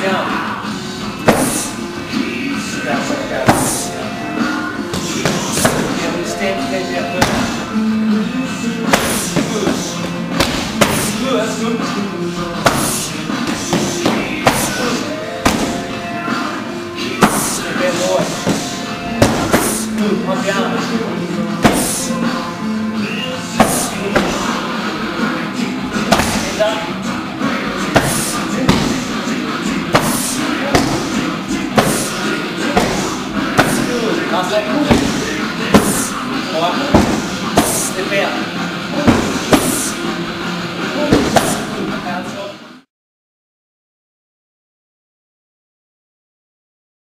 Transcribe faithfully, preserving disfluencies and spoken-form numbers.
down. That's like that. Yeah, when you stand, you guys have to. Good, that's good. Bend lower. Good, come down. Hands up. Last leg. Go up. Step out.